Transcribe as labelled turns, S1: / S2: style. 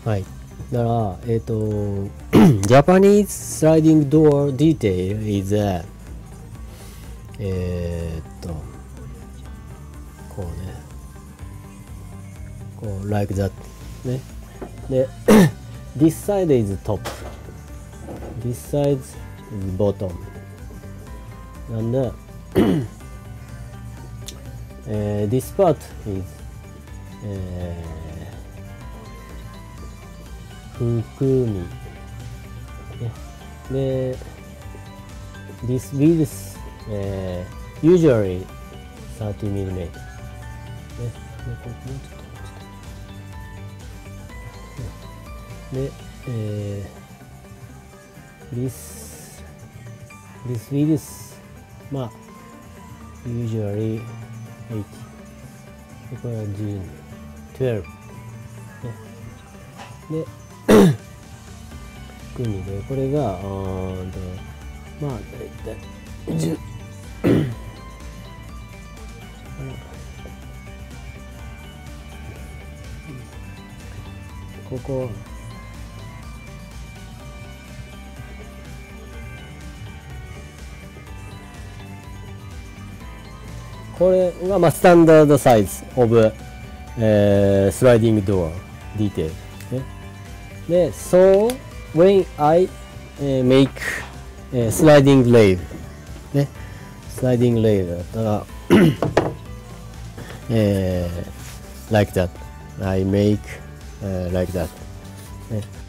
S1: はい。だから、Japanese sliding door detail isこうね、こう like that ね。で、this side is top, this side is bottom, and this part is 含み、ね、で this width usually 30mm ね、でこれもうちょっとで、this width まあ usually 80でこれは12、ね、で含みでこれがまあだいたい10こここれがまあスタンダードサイズオブ、スライディングドアディテール、ね、で So when I、make、sliding rail ね、スライディングレイルだったらlike that I make、like that、ね